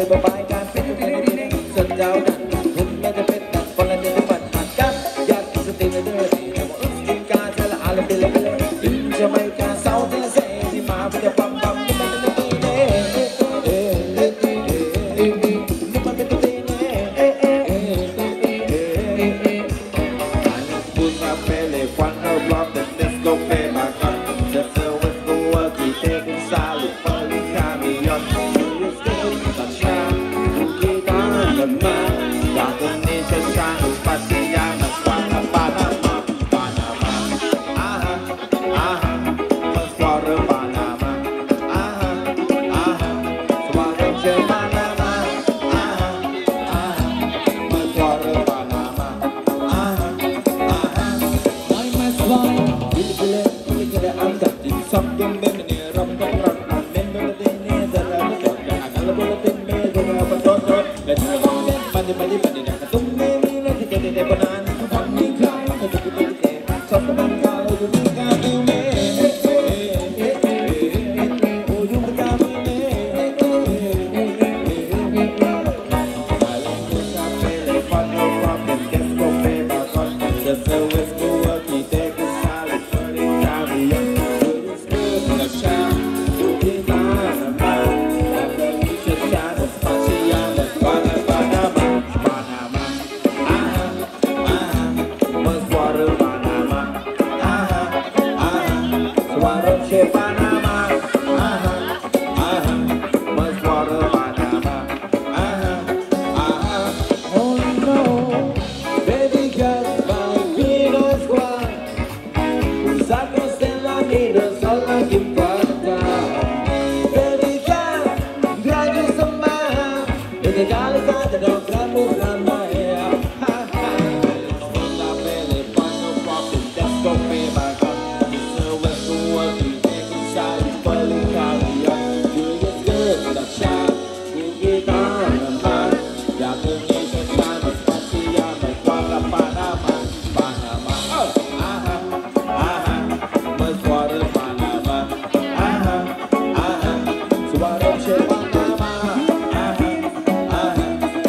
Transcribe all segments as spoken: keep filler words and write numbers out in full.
เป็นบายการเป็นเป็นเป็นสัญญาดันคุณไม่จะเป็นดันคนละเดือนบัดหันกันอยากสติเลยเดือดแต่ว่าอึ้งการจะละอะไรเป็นเลยอินจะไม่การเศร้าที่เสียที่มาเพื่อปั๊มปั๊มนี่มันเป็นตีเน่เอ๊ะเอ๊ะเอ๊ะเอ๊ะนี่มันเป็นตีเน่เอ๊ะเอ๊ะเอ๊ะเอ๊ะเอ๊ะเอ๊ะอันพูดมาเป็นเลยฟันเอารอบเด็ดเด็ดก็เป็นมากันจะเซอร์วิสกูว่ากี่เทกินซาลุปอลิคามิยอนยูสเกตตัดชาทุกที่ตากันมาจากตรงนี้ฉันช่างอุปัชญามาสวานาปานามาปานามาอ่าฮะอ่าฮะมาสวาระปานามาอ่าฮะอ่าฮะสวาระเชปานามาอ่าฮะอ่าฮะมาสวาระปานามาอ่าฮะอ่าฮะไอ้มาสวาบิลบิลบิลบิลอัมดัดดิสัมดุมเบมเนรัมดัมรัมอัมเมนเบลเดเนซาราบดอกอาการบลเดเมซาราบดอกเลนส์มองเด่นปันดิปันดิปันดินะตุ้มเมมีเลติเกเดเดปนานทำนิ่งคลายให้ทุกคนเห็นชอบมันกาลดูนิ่งกาดูเมโอ้ยุ่งกาดูเมI like to shop really fun no problem guess go pay my fun the service go work me take a salad early carry on it's good in the shop do it on the man and then you should shine the spotty on the bana banama banama aha aha must water banama aha aha swallow she banama aha aha must water banama aha aha oh no baby girl my vino squad usando stella nino sola che porta baby girl grande somma e le gale state da grande grande ha ha la belle fanno proprio desco me ma got this was the one you take inside fully carry on you get good the shot you get on the man ya que ni se sabe pasia me para Panama Panama oh aha aha mas fora Panama aha aha suara che Panama aha aha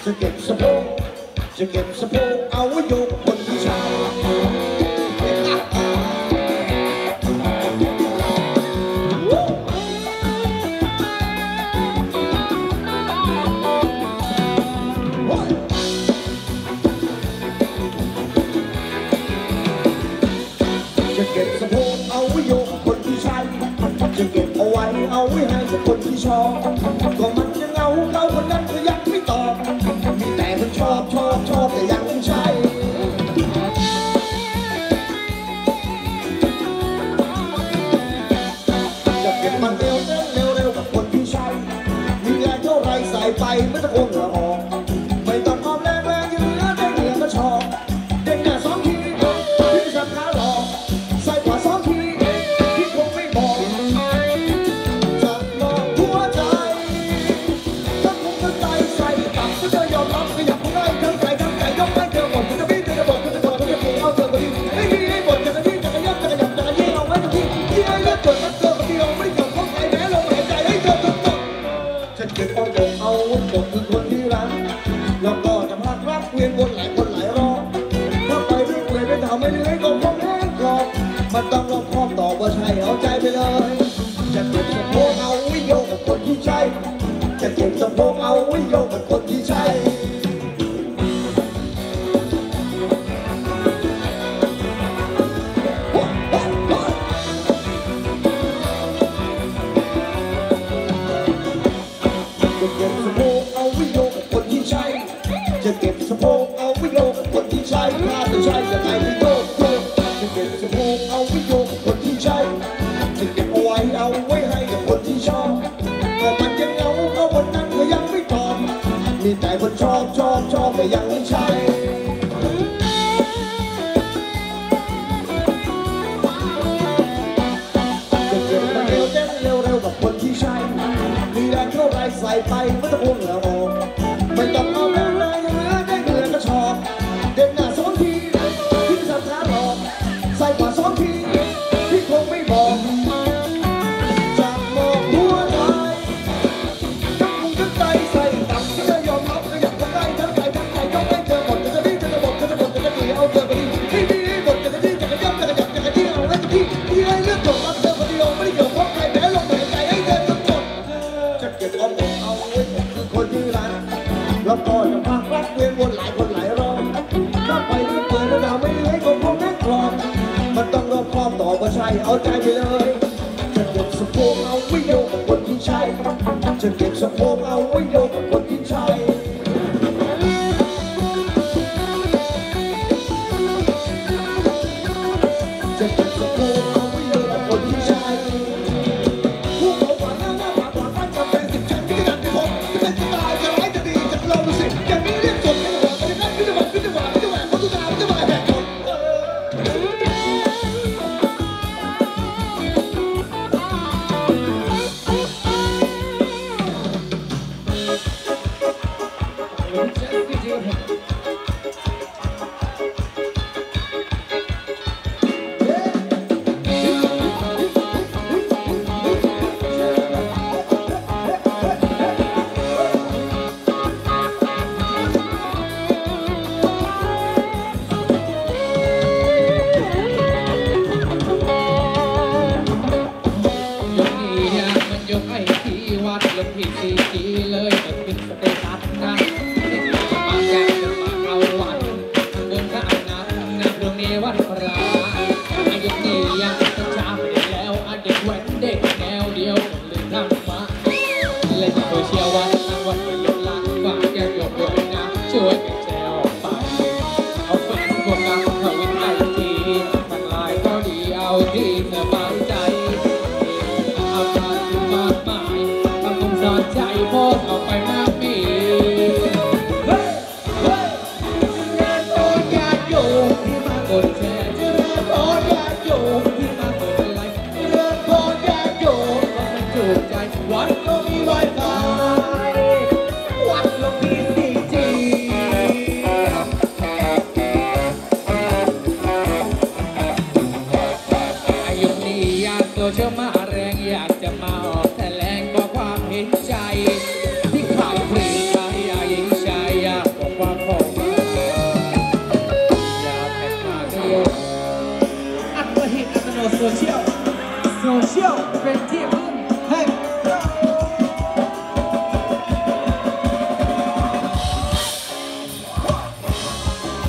จะเก็บสะโพกจะเก็บสะโพกเอาไว้โยกคนที่ชายจะเก็บสะโพกเอาไว้โยกคนที่ชายจะเก็บเอาไว้เอาไว้ให้กับคนที่ชอบก็มันจะเงาเขาคนนั้นก็ยังไม่ตอบมีแต่มันชอบชอบชอบแต่ยังไม่ใช่จะเก็บมันเร็วเร็วเร็วเร็วกับคนที่ใช่มีแรงเท่าไรใส่ไปไม่ต้องโอนละออกไม่ต้องออมแรงแรงยังเหลือได้เหลือก็ชอบเด้งหน้าสองทีที่สับขาหลอกใส่ขวาสองทีที่คงไม่บอกจะมองหัวใจถ้าคงจะใจใส่ตับก็จะยอมรับก็อยากได้ทั้งใจทั้งใจยกให้เธอหมดจะไม่เธอจะบอกเธอจะบอกเธอจะเพียงเอาเธอคนนี้ไม่มีให้หมดจะกระที่จะกระยับจะกระยับจะกระยี่เอาไว้ทุกที่ที่ให้เลือดจดรักเธอคนเดียวไม่ได้เกี่ยวข้องใครแม้ลมหายใจให้เธอทั้งหมดฉันเก็บเอาเก็บเอาจบคือคนที่รักแล้วก็จะพักรักเวียนวนหลายคนหลายรอบถ้าไปเรื่อยๆไปทำไม่เหนื่อยก็คงแห้งกรอบมันต้องรอบคอบต่อว่าใช่เอาใจไปเลยจะเก็บสะโพกเอาไว้โยกกับคนที่ใช่จะเก็บสะโพกเอาไว้โยกกับคนที่ใช่จะเก็บสะโพกเอาไว้โยกกับคนที่ใช่จะเก็บสะโพกเอาไว้โยกกับคนที่ใช่ถ้าจะใช่จะไงไม่โยกโยกจะเก็บสะโพกเอาไว้โยกกับคนที่ใช่จะเก็บเอาไว้เอาไว้ให้กับคนที่ชอบก็มันยังเหงาก็วันนั้นก็ยังไม่ตอบมีแต่คนชอบชอบชอบแต่ยังไม่ใช่จะเก็บมาเร็วเต้นเร็วเร็วกับคนที่ใช่มีแรงเท่าไรใส่ไปไม่ต้องอ้วนละออกไม่ต้องเอาแรงแรงยังเหลือได้เหลือก็ชอบเดินหน้าสองทีที่สับขาหลอกใส่ขวาสองทีที่คงไม่บอกจะมองหัวใจจะคงจะใจใส่ตับจะยอมรับก็อยากทำได้ทั้งใจทั้งใจยกให้เธอหมดจะรีบจะบอกจะจะบอกจะจะหนีเอาเธอไปดีไม่มีหมดจะจะรีบจะกระยับจะกระยับจะกระเดี่ยวและที่ที่ให้เลือดจบรักเธอคนเดียวไม่ได้เกี่ยวข้องใครแม้ลมหายใจให้เธอทั้งหมดจะเก็บเอาเก็บเอาไว้คือคนที่รักแล้วก็จะพักรักเวียนวนหลายคนหลายรอบถ้าไปเรื่อยๆแล้วเราไม่เหนื่อยก็คงแน่นคลองมันต้องรอบคอบต่อว่าใช่เอาใจไปเลยจะเก็บสะโพกเอาไว้โยกกับคนที่ใช่จะเก็บสะโพกเอาไว้โยกกับคนที่ใช่จะเก็บสะโพกเอาไว้โยกกับคนที่ใช่ผู้เขาหวานหน้าหน้าผาผาฟันจำเป็นสิบชั้นที่กระดานไม่พบจะเป็นจะตายจะร้ายจะดีจะลองดูสิอย่างนี้เรียกสดไม่หวานไม่ได้ไม่ได้หวานไม่ได้หวานไม่ได้หวานเขาตุนาไม่ได้หวานแหกคนยกให้ที่วัดลงที่สี่จีเลยจะขึ้นสเตตัสนะมาแก้จะมาเอาวันเดินข้างนั้นนับดวงนี้วันพระอายุนี้ยังจะช้าไปแล้วอาเด็กแว้นเด็กแนวเดียวเลยทำมาเล่นโซเชียลวันนั้นวันเป็นลมล้างฝากแก้ยกด้วยนะช่วยกันแชร์ออกไปเอาแฟนพวกเราเข้าวินไอทีทั้งหลายก็ดีเอาที่สบายใจสอนใจโพสออกไปมากมีเฮ้ยเฮ้ยงานโอนญาติโยมที่มากดแชร์เจริญพรญาติโยมที่มากดไลค์เจริญพรญาติโยมว่ามันถูกใจวัดก็มีไวไฟวัดก็มีซีจีอายุนี้อยากตัวเชื่อมาแรงอยากจะมาออกแต่แรงก็ความเห็นใจที่ข่าวฟรีชายหญิงชายเชียลเป็น